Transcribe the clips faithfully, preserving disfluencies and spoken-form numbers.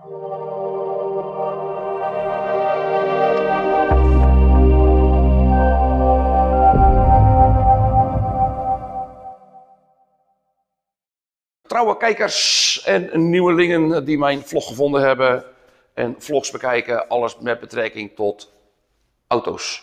Trouwe kijkers en nieuwelingen die mijn vlog gevonden hebben en vlogs bekijken, alles met betrekking tot auto's.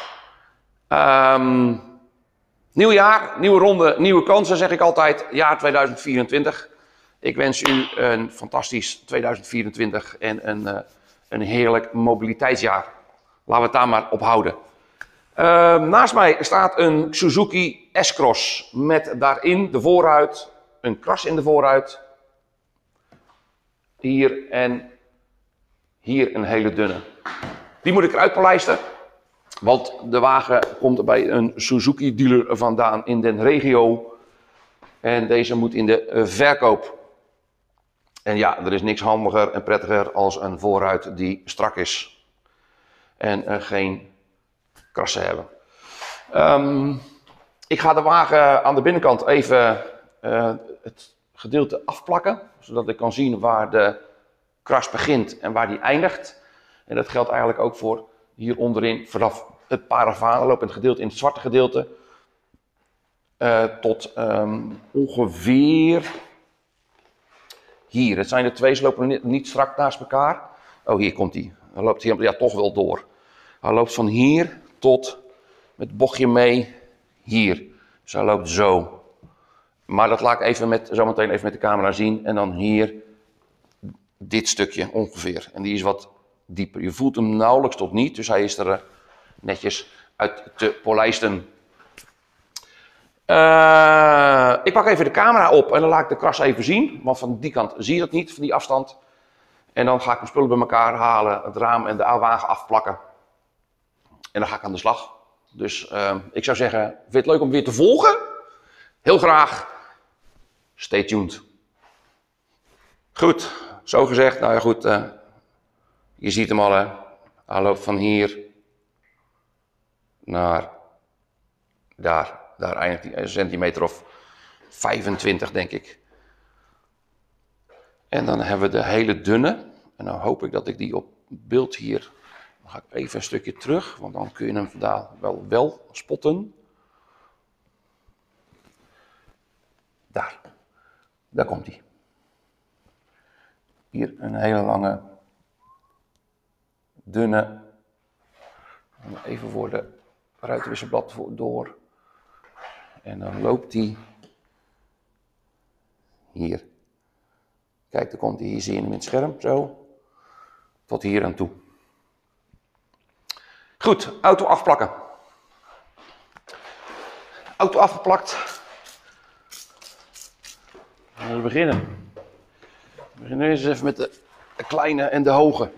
Um, nieuw jaar, nieuwe ronde, nieuwe kansen zeg ik altijd, jaar tweeduizend vierentwintig. Ik wens u een fantastisch tweeduizend vierentwintig en een, uh, een heerlijk mobiliteitsjaar. Laten we het daar maar op houden. Uh, naast mij staat een Suzuki S-Cross met daarin de voorruit, een kras in de voorruit. Hier en hier een hele dunne. Die moet ik eruit polijsten, want de wagen komt bij een Suzuki dealer vandaan in den regio. En deze moet in de verkoop. En ja, er is niks handiger en prettiger als een voorruit die strak is. En uh, geen krassen hebben. Um, ik ga de wagen aan de binnenkant even uh, het gedeelte afplakken. Zodat ik kan zien waar de kras begint en waar die eindigt. En dat geldt eigenlijk ook voor hier onderin vanaf het paravanenlopend gedeelte in het zwarte gedeelte. Uh, tot um, ongeveer hier. Het zijn er twee, ze lopen niet, niet strak naast elkaar. Oh, hier komt hij. Hij loopt hier, ja, toch wel door. Hij loopt van hier tot met het bochtje mee hier. Dus hij loopt zo. Maar dat laat ik even met, zometeen even met de camera zien. En dan hier dit stukje ongeveer. En die is wat dieper. Je voelt hem nauwelijks tot niet. Dus hij is er uh, netjes uit te polijsten. Uh, ik pak even de camera op en dan laat ik de kras even zien. Want van die kant zie je dat niet, van die afstand. En dan ga ik mijn spullen bij elkaar halen, het raam en de wagen afplakken. En dan ga ik aan de slag. Dus uh, ik zou zeggen, vind je het leuk om weer te volgen? Heel graag. Stay tuned. Goed, zo gezegd. Nou ja goed, uh, je ziet hem al hè. Hij loopt van hier naar daar. Daar eindigt hij, een centimeter of vijfentwintig denk ik. En dan hebben we de hele dunne. En dan hoop ik dat ik die op beeld hier... Dan ga ik even een stukje terug, want dan kun je hem vandaag wel, wel spotten. Daar. Daar komt hij. Hier een hele lange, dunne. Even voor de ruitenwisselblad door. En dan loopt hij hier. Kijk, dan komt hij, hier zie je hem in het scherm, zo. Tot hier aan toe. Goed, auto afplakken. Auto afgeplakt. Laten we beginnen. We beginnen eerst even met de, de kleine en de hoge.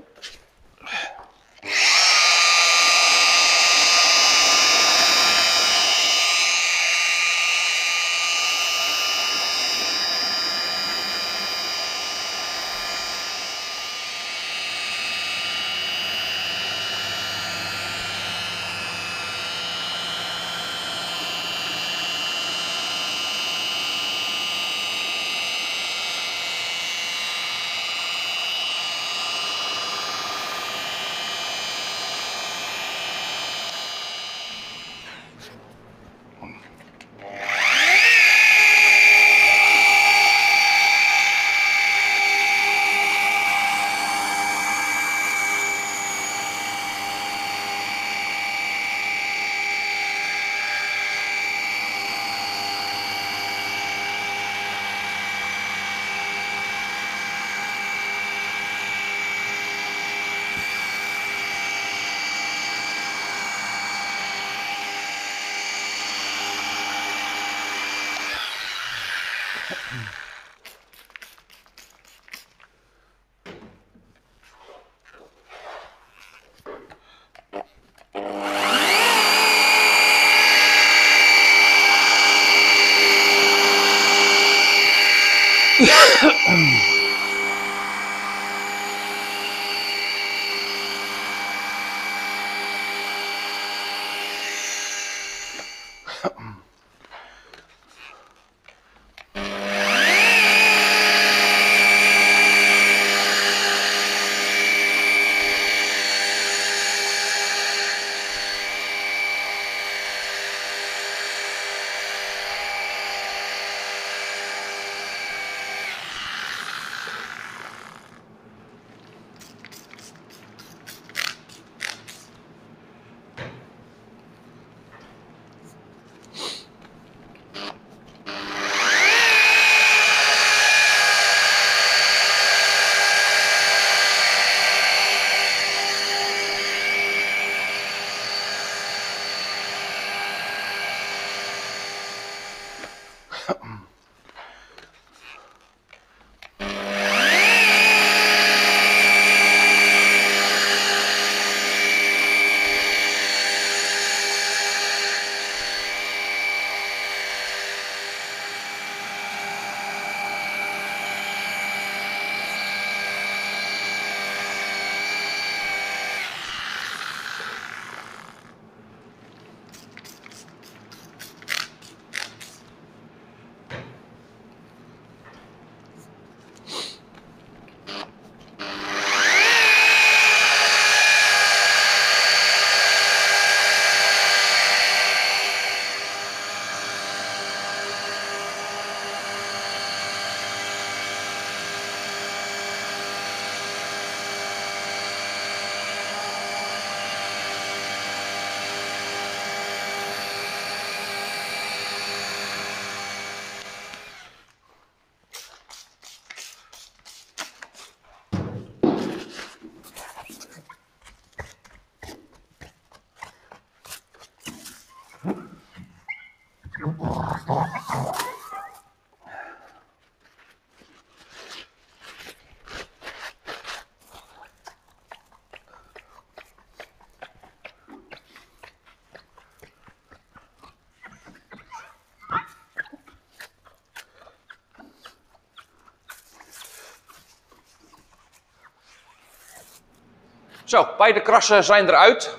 Zo, beide krassen zijn eruit.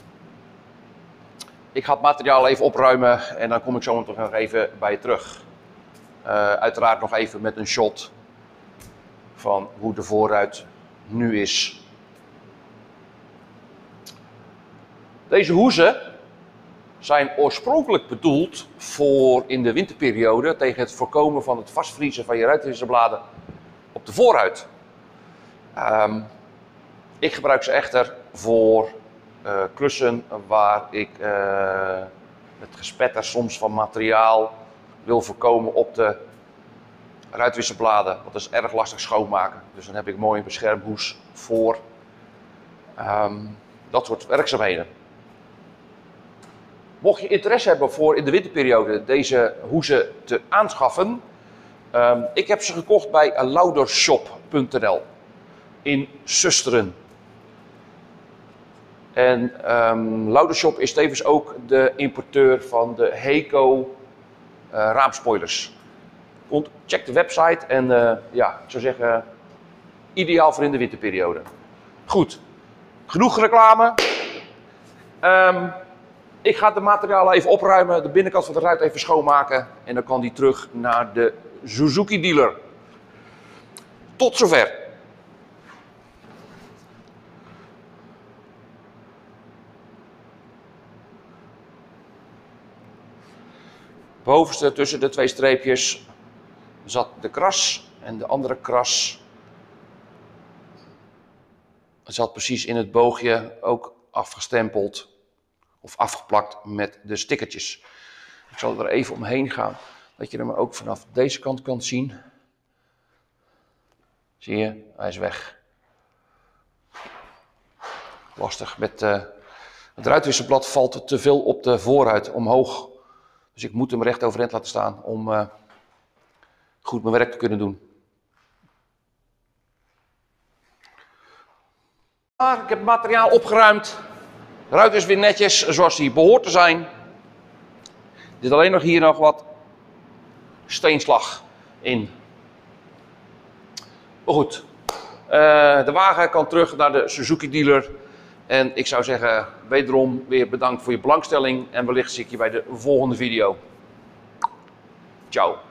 Ik ga het materiaal even opruimen en dan kom ik zo meteen nog even bij je terug. Uh, uiteraard nog even met een shot van hoe de voorruit nu is. Deze hoezen zijn oorspronkelijk bedoeld voor in de winterperiode tegen het voorkomen van het vastvriezen van je ruitenwisselbladen op de voorruit. Um, ik gebruik ze echter voor uh, klussen waar ik uh, het gespetter soms van materiaal wil voorkomen op de ruitwisselbladen. Dat is erg lastig schoonmaken. Dus dan heb ik mooi een beschermhoes voor um, dat soort werkzaamheden. Mocht je interesse hebben voor in de winterperiode deze hoezen te aanschaffen. Um, ik heb ze gekocht bij laudershop punt n l in Susteren. En um, Laudershop is tevens ook de importeur van de Heco uh, raamspoilers. Check de website en uh, ja, ik zou zeggen, ideaal voor in de winterperiode. Goed, genoeg reclame. Um, ik ga de materialen even opruimen, de binnenkant van de ruit even schoonmaken en dan kan die terug naar de Suzuki dealer. Tot zover. Bovenste tussen de twee streepjes zat de kras en de andere kras zat precies in het boogje, ook afgestempeld of afgeplakt met de stickertjes. Ik zal er even omheen gaan, dat je hem ook vanaf deze kant kan zien. Zie je, hij is weg. Lastig, met uh, het ruitwisselblad valt te veel op de voorruit omhoog. Dus ik moet hem recht overeind laten staan om uh, goed mijn werk te kunnen doen. Maar ik heb het materiaal opgeruimd. De ruit is weer netjes zoals die behoort te zijn. Er zit alleen nog hier nog wat steenslag in. Maar goed, uh, de wagen kan terug naar de Suzuki dealer. En ik zou zeggen, wederom weer bedankt voor je belangstelling. En wellicht zie ik je bij de volgende video. Ciao.